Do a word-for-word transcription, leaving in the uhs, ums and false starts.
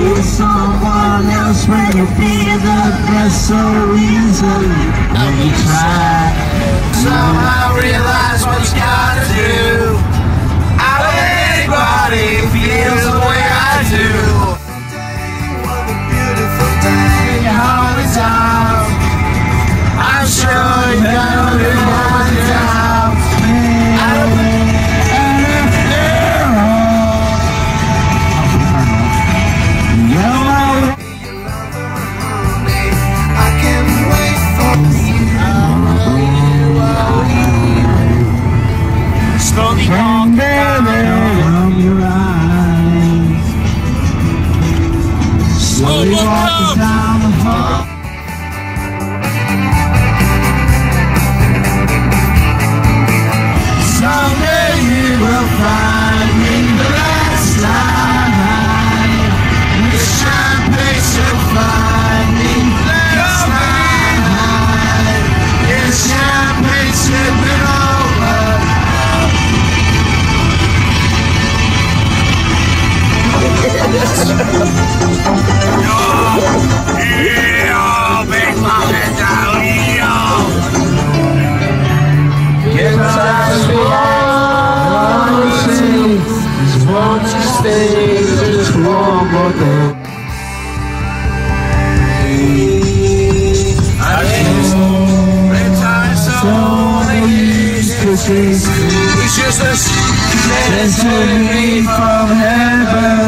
with someone else when you feel the best so easily. When you try, somehow realize what you gotta do. I don't think anybody feels the way I do. What a beautiful day, your heart is out. I'm sure you're gonna be more down. I don't think from your eyes, slowly walking down the hall. Someday you will find me the last line. The champagne should find me the last line. The champagne should be over. Yeah, big mama down, yeah. Get out of the just won't you stay just one more day? I just retire so many kisses. It's just a sent to me from heaven.